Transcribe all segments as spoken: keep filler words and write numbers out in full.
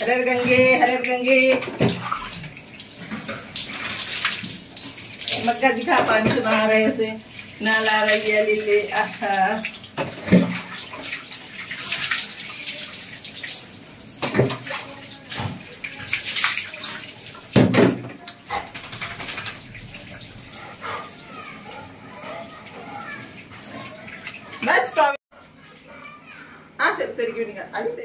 Horror Gange हरर गंगे। मक्का दिखा पानी से नहा रहे थे, नाला रही है लिले। आहा बस हाँ से तेरी क्यों निकाल आगे।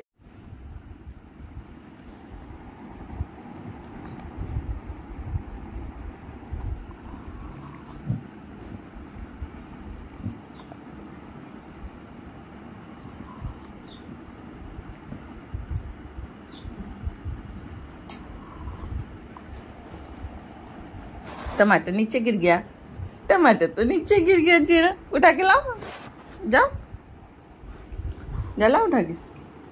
टमाटर नीचे गिर गया, टमाटर तो नीचे गिर गया तेरा। उठा के लाओ, जाओ जला उठा के।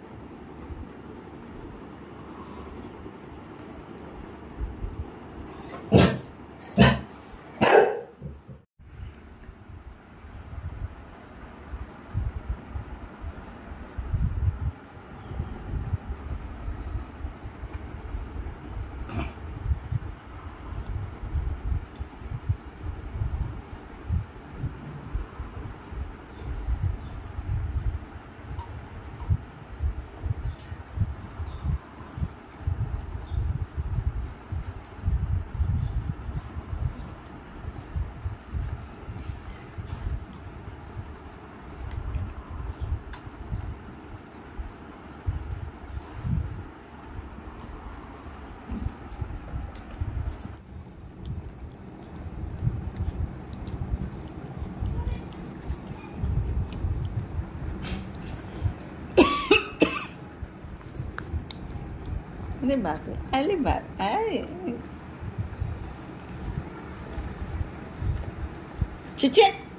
अरे बात अरे बात अरे चिचिन